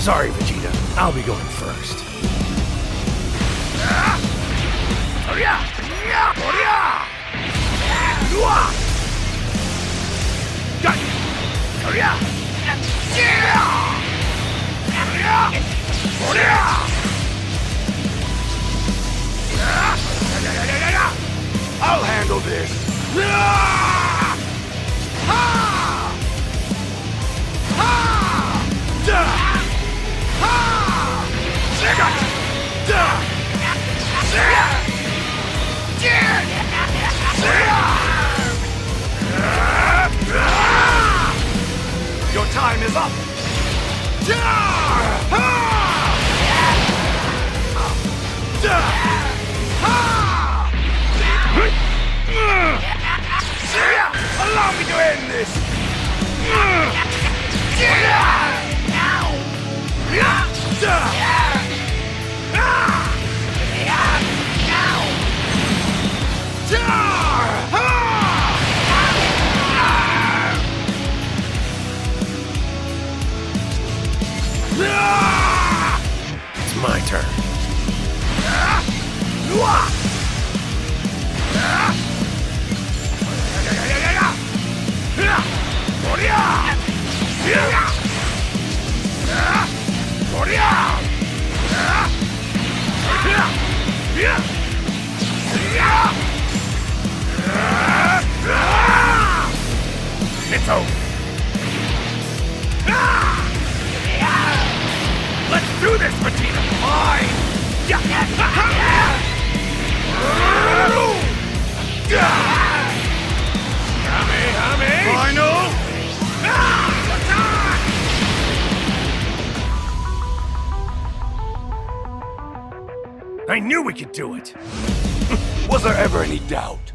Sorry, Vegeta. I'll be going first. I'll handle this. Your time is up. Allow me to end this. It's my turn. It's over. Let's do this, Vegeta! Fine! Final! I knew we could do it! Was there ever any doubt?